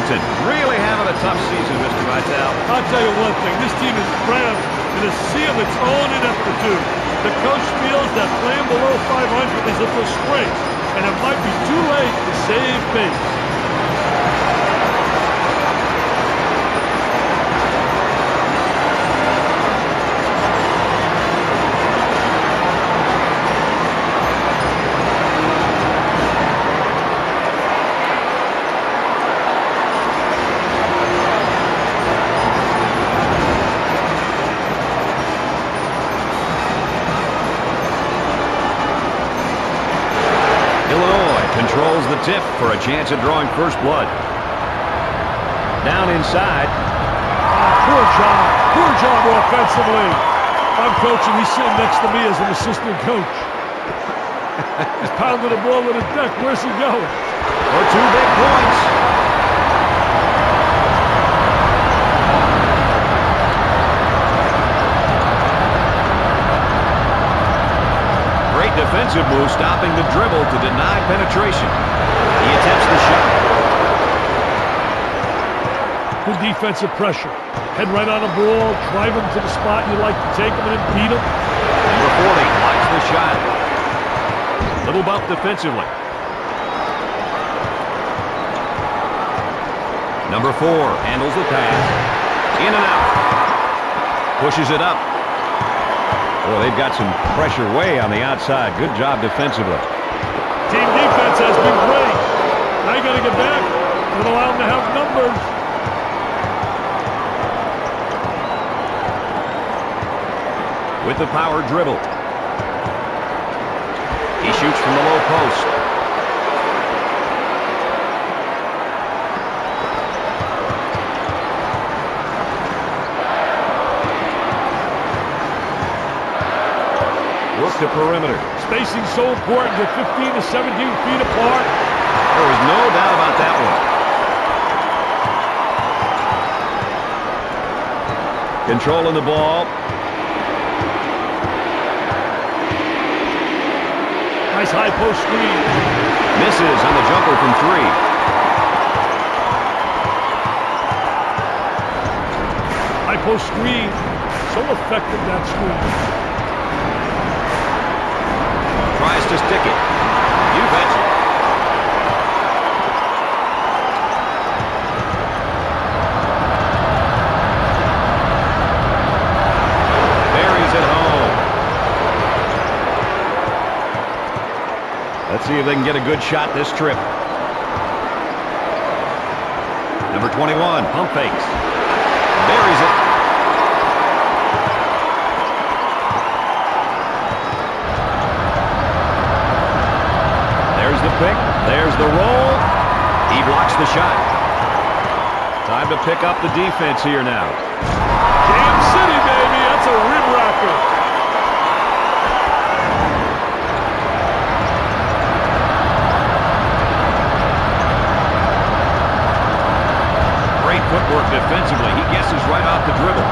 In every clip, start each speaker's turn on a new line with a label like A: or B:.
A: Wilmington really having a tough season, Mr. Vitale.
B: I'll tell you one thing. This team is crammed in a sea of its own ineptitude. The coach feels that playing below 500 is a disgrace, and it might be too late to save face.
A: Controls the tip for a chance at drawing first blood. Down inside.
B: Poor job offensively. I'm coaching. He's sitting next to me as an assistant coach. He's pounding the ball to the deck. Where's he going?
A: For 2 big points. Great defensive move, stopping the dribble to deny penetration. He attempts the shot.
B: Good defensive pressure. Head right on the ball, drive him to the spot you like to take him and then beat him.
A: Number 40 blocks the shot. Little bump defensively. Number 4 handles the pass. In and out. Pushes it up. Well, they've got some pressure way on the outside. Good job defensively.
B: Team defense has been great. Now you got to get back and allow them to have numbers.
A: With the power dribble. He shoots from the low post. Work the perimeter.
B: Spacing so important. You're 15 to 17 feet apart.
A: There was no doubt about that one. Controlling the ball.
B: Nice high post screen.
A: Misses on the jumper from 3.
B: High post screen. So effective, that screen.
A: Tries to stick it. You betcha. Buries it home. Let's see if they can get a good shot this trip. Number 21, pump fakes. Buries it. There's the pick. There's the roll. He blocks the shot. Time to pick up the defense here now.
B: Kansas City, baby. That's a rim rocker.
A: Great footwork defensively. He guesses right off the dribble.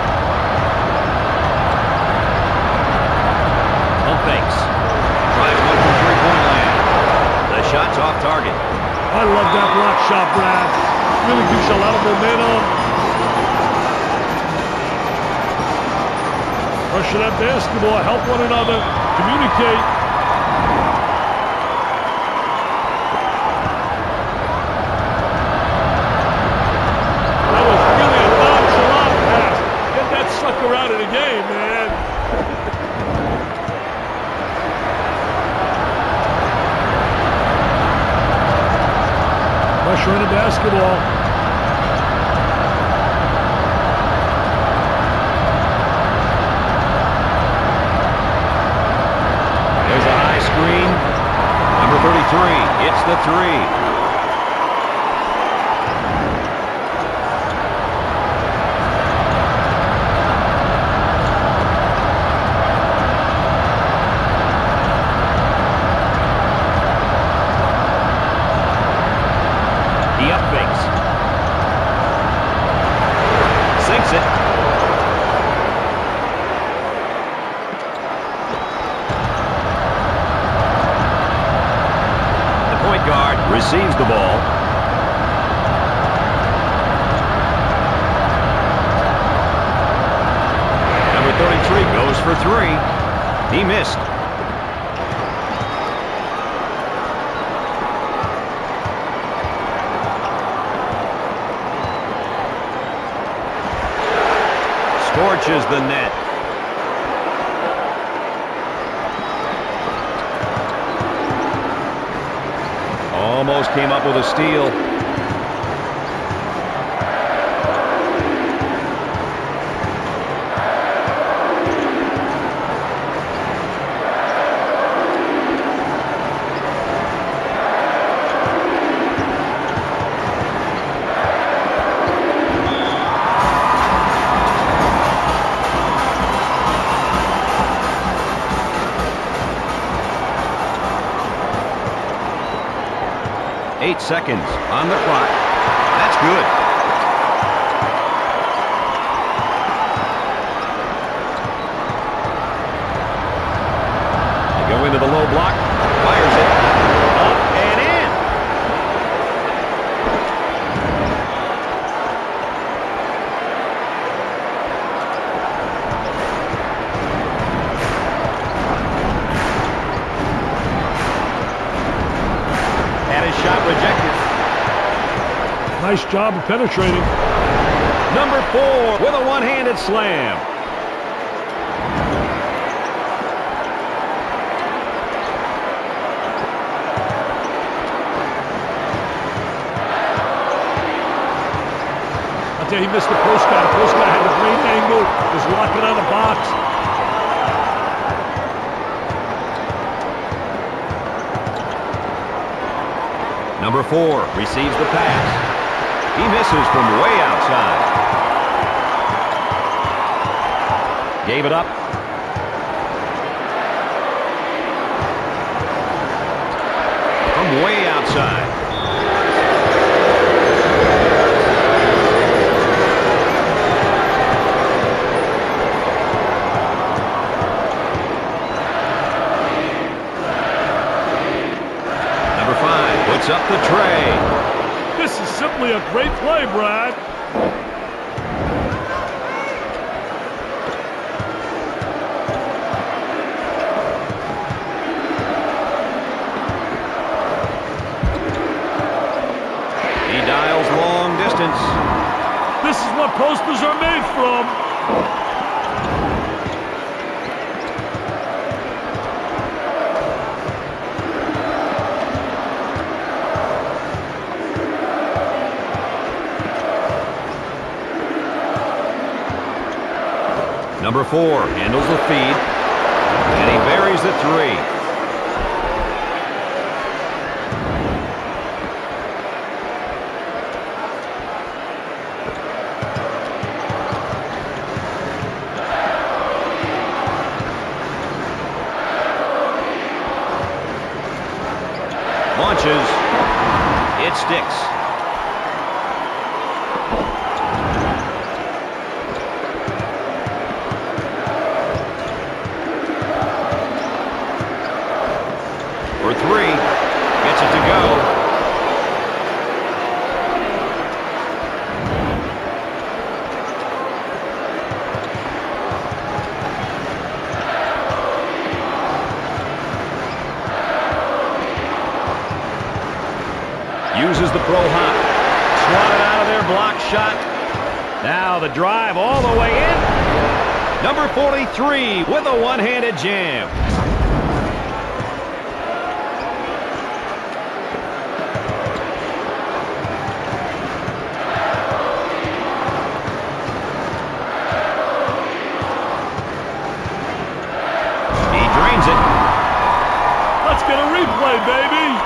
A: Pump fakes. Drives one from three-point land. The shot's off target.
B: I love that block shot, Brad. Really gives you a lot of momentum. Pressure that basketball. Help one another. Communicate. That was really a nonchalant pass. Get that sucker out of the game, man. Pressure in the basketball.
A: There's a high screen. Number 33 hits the three. He up fakes. Sinks it. The point guard receives the ball. He missed. Scorches the net. Almost came up with a steal. Seconds on the clock. That's good. They go into the low block. Fires it. Up and in. Had his shot rejected.
B: Nice job of penetrating.
A: Number 4 with a one-handed slam.
B: I'll tell you, he missed the post guy. The post guy had the great angle. Was locking on the box.
A: Number 4 receives the pass. He misses from way outside. Gave it up. From way outside. Number 5 puts up the tray.
B: This is simply a great play, Brad.
A: He dials long distance.
B: This is what posters are made from.
A: Number 4 handles the feed, and he buries the 3. Launches. It sticks. For 3. Gets it to go. Uses the pro hop. Swatted out of their block shot. Now the drive all the way in. Number 43 with a one-handed jam. He drains it.
B: Let's get a replay, baby.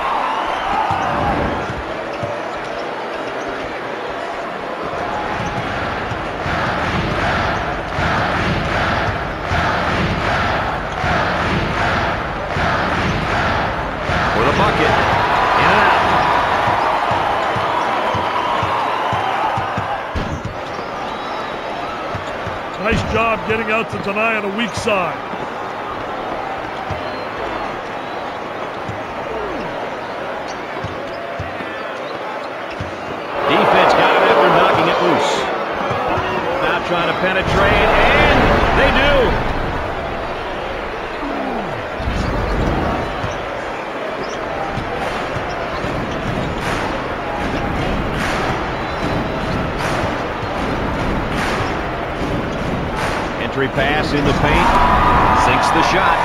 A: Bucket. In and out.
B: Nice job getting out to deny on the weak side.
A: Defense got it after knocking it loose. Now trying to penetrate, and they do. Entry pass in the paint. Sinks the shot.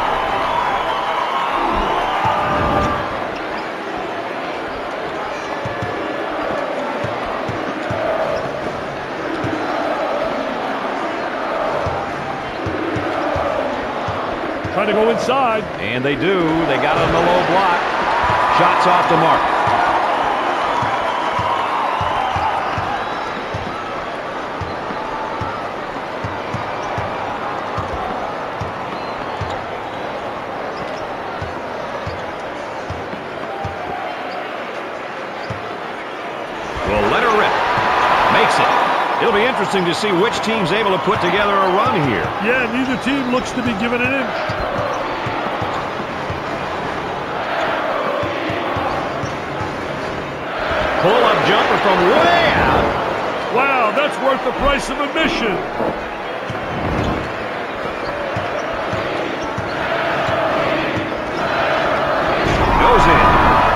B: Trying to go inside.
A: And they do. They got on the low block. Shots off the mark. Well, let her rip. Makes it. It'll be interesting to see which team's able to put together a run here.
B: Yeah, neither team looks to be giving an inch.
A: Pull-up jumper from way out.
B: Wow, that's worth the price of admission.
A: Goes in.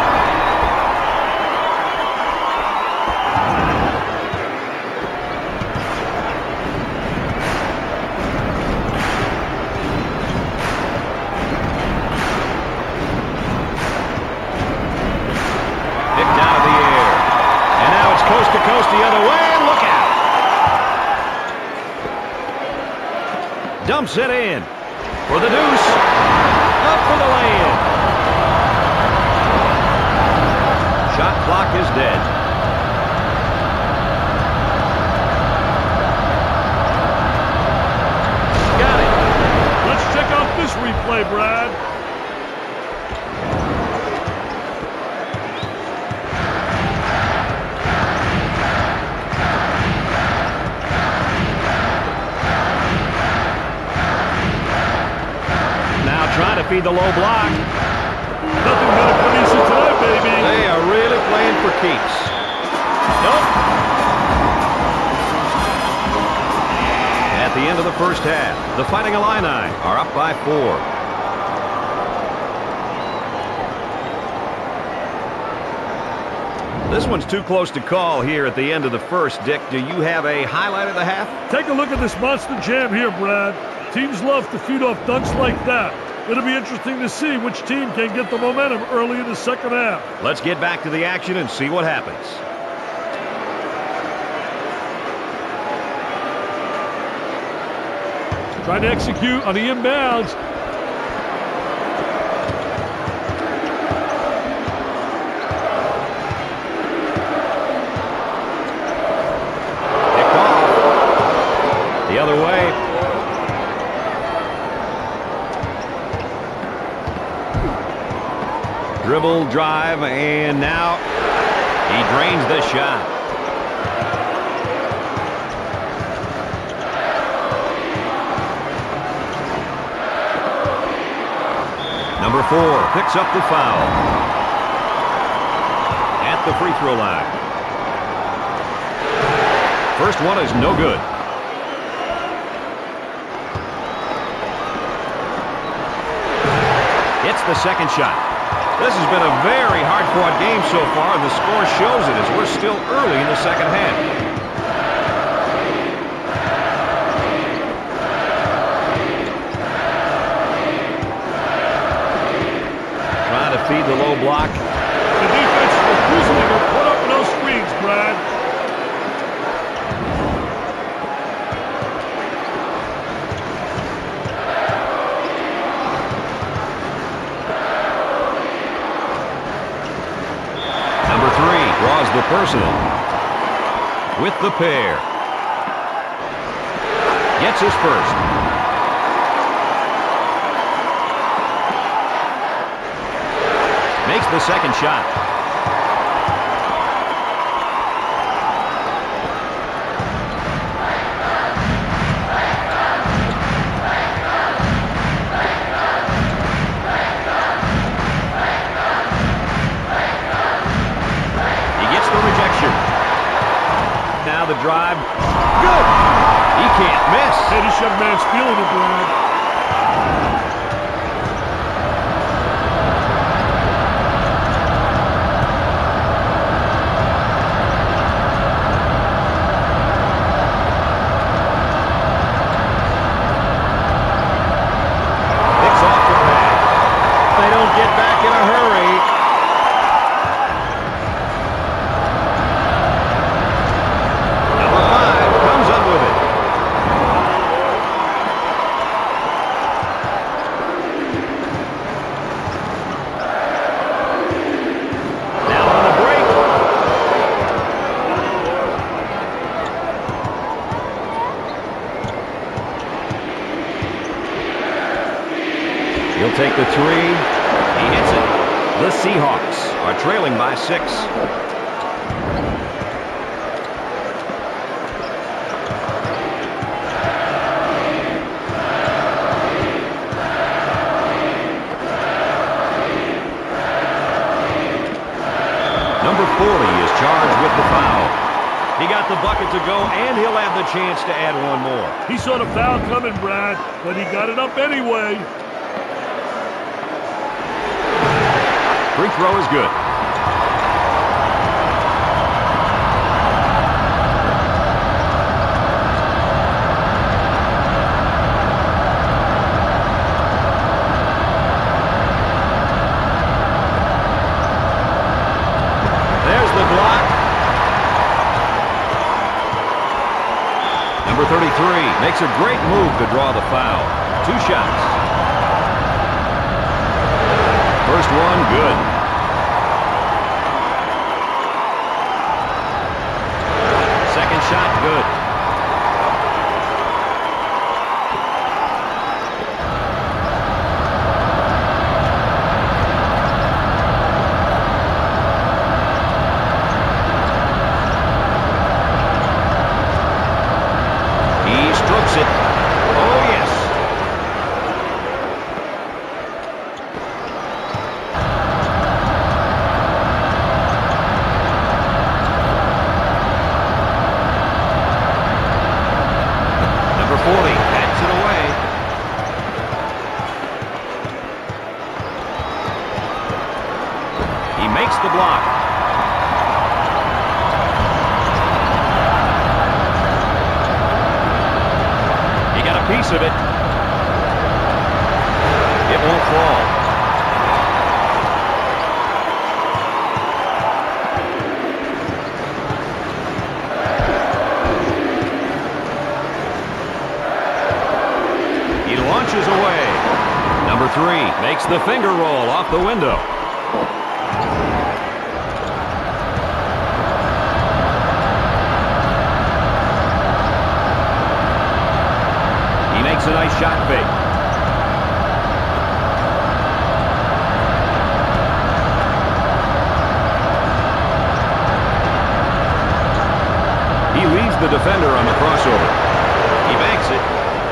B: Coast to coast the other way, and look out.
A: Dumps it in for the deuce. Up for the lay-in. Shot clock is dead. Got it.
B: Let's check out this replay, Brad.
A: Trying to feed the low block.
B: Nothing gonna come easy tonight, baby.
A: They are really playing for keeps. Nope. At the end of the first half, the Fighting Illini are up by 4. This one's too close to call here at the end of the first. Dick, do you have a highlight of the half?
B: Take a look at this monster jam here, Brad. Teams love to feed off dunks like that. It'll be interesting to see which team can get the momentum early in the second half.
A: Let's get back to the action and see what happens.
B: Trying to execute on the inbounds.
A: Picked off. The other way. Dribble, drive, and now he drains the shot. Number 4 picks up the foul at the free throw line. First one is no good. Hits the second shot. This has been a very hard-fought game so far, and the score shows it as we're still early in the second half. Trying to feed the low block.
B: The defense is refusing to put up with those screens, Brad.
A: Draws the personal with the pair. Gets his first. Makes the second shot. Now the drive. Good. He can't miss.
B: Hey, this young man's feeling it, Brad.
A: take the three. He hits it. The Seahawks are trailing by 6. Number 40 is charged with the foul. He got the bucket to go, and he'll have the chance to add one more.
B: He saw the foul coming, Brad, but he got it up anyway.
A: Free throw is good. There's the block. Number 33 makes a great move to draw the foul. 2 shots. First one, good. Second shot, good. He strokes it. Oh, yes. Number 40 bats it away. He makes the block. He got a piece of it. It won't fall. He launches away. Number 3 makes the finger roll off the window. He makes a nice shot fake. He leads the defender on the crossover. He banks it.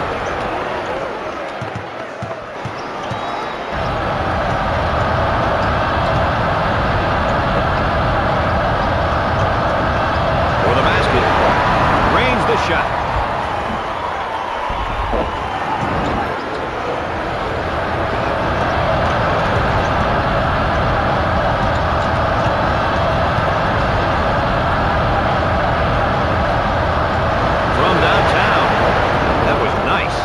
A: For the basket. Drains the shot. From downtown. That was nice.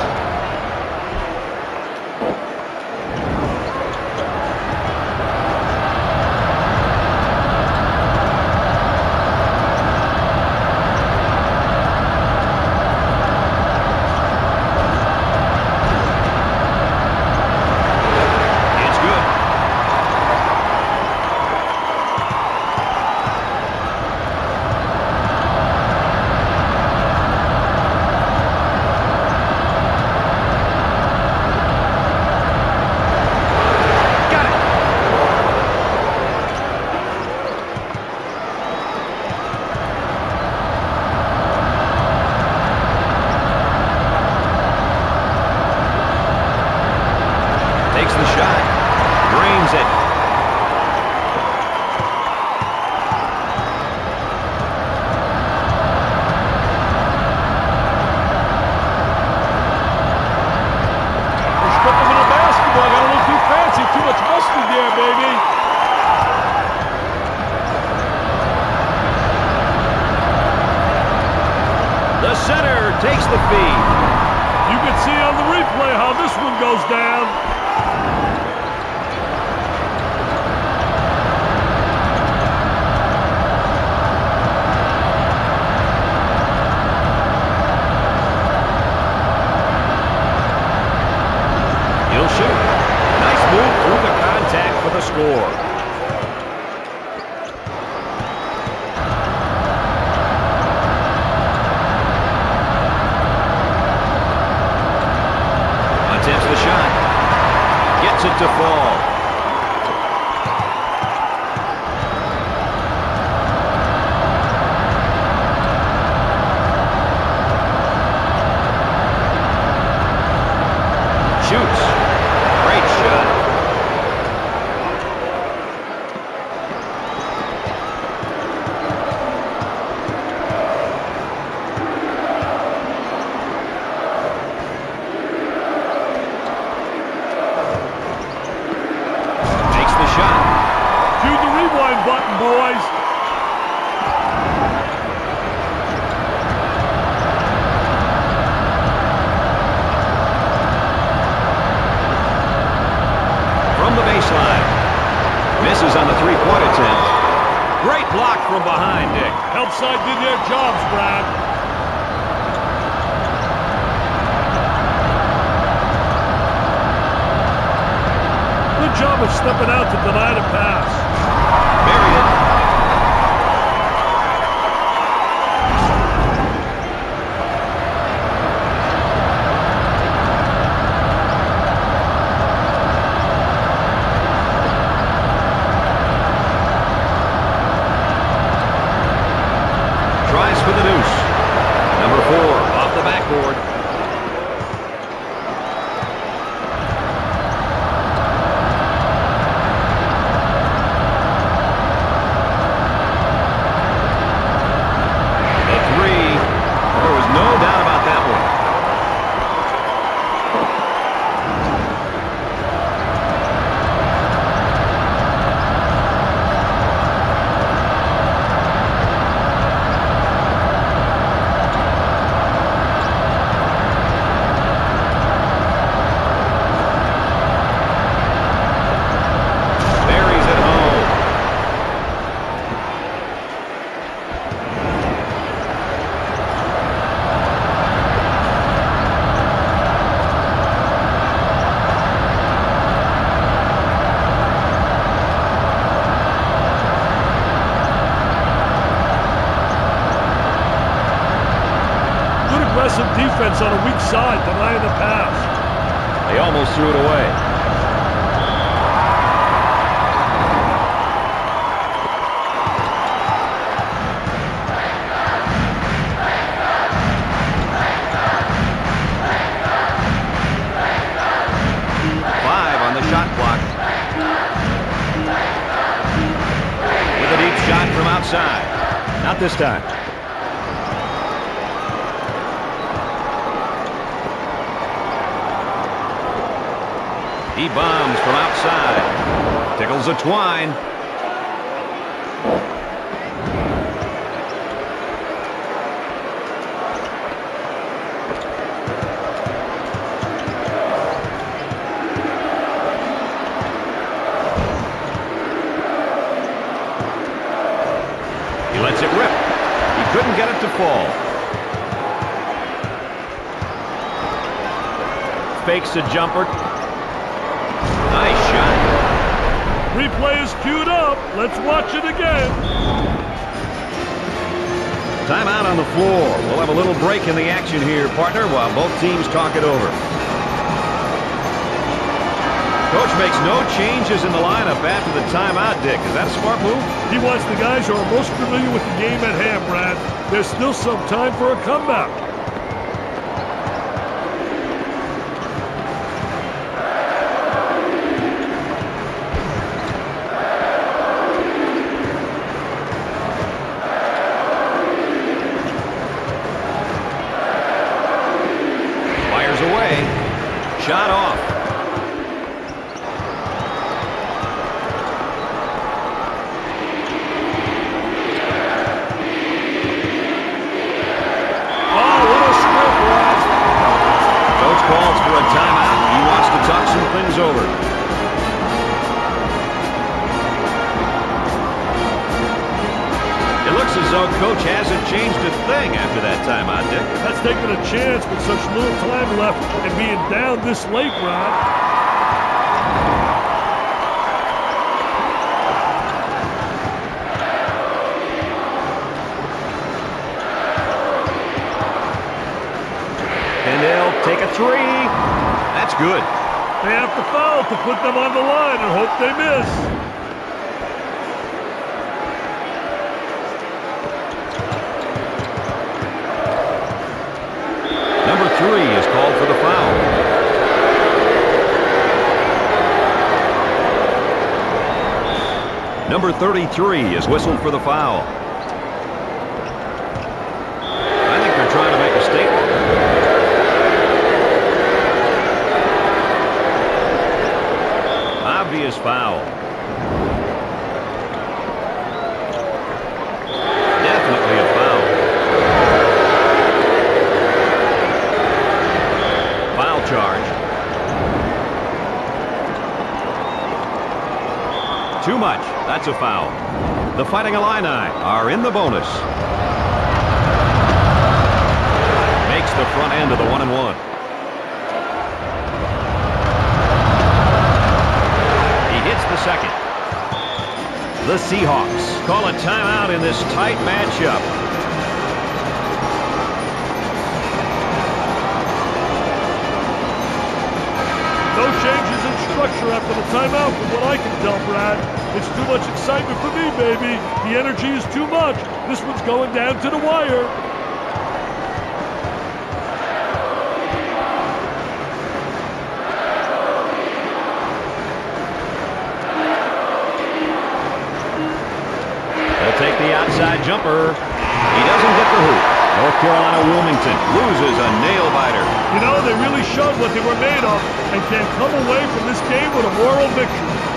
A: It's good. Got it. Takes the shot. Drains it.
B: We're stripping in the basketball. Got a little too fancy. Too much mustard there, baby.
A: The center takes the feed.
B: You can see on the replay how this one goes down. boys.
A: From the baseline. Misses on the three-point attempt. Great block from behind, Dick.
B: Help side did their jobs, Brad. Good job of stepping out to deny the pass.
A: Buried it. Tries for the deuce. Number 4 off the backboard. The 3. There was no doubt about that one. Buries it home.
B: Good aggressive defense on a weak side, denying the pass.
A: They almost threw it away. Five on the shot clock. With a deep shot from outside. Not this time. He bombs from outside. Tickles the twine. He lets it rip. He couldn't get it to fall. Fakes a jumper. Nice shot.
B: Replay is queued up. Let's watch it again.
A: Timeout on the floor. We'll have a little break in the action here, partner, while both teams talk it over. Coach makes no changes in the lineup after the timeout, Dick. Is that a smart move?
B: He wants the guys who are most familiar with the game at hand, Brad. There's still some time for a comeback.
A: Fires away. Shot off. Calls for a timeout. He wants to talk some things over. It looks as though Coach hasn't changed a thing after that timeout, Dick.
B: That's taking a chance with such little time left and being down this late, Brad.
A: And they'll take a 3. That's good.
B: They have to foul to put them on the line and hope they miss.
A: Number 3 is called for the foul. Number 33 is whistled for the foul. I think they're trying to make a statement. Obvious foul. much. That's a foul. The Fighting Illini are in the bonus. Makes the front end of the 1-and-1. He hits the second. The Seahawks call a timeout in this tight matchup.
B: No changes in structure after the timeout from what I can tell, Brad. It's too much excitement for me, baby. The energy is too much. This one's going down to the wire.
A: He'll take the outside jumper. He doesn't get the hoop. North Carolina Wilmington loses a nail-biter.
B: You know, they really showed what they were made of and can come away from this game with a moral victory.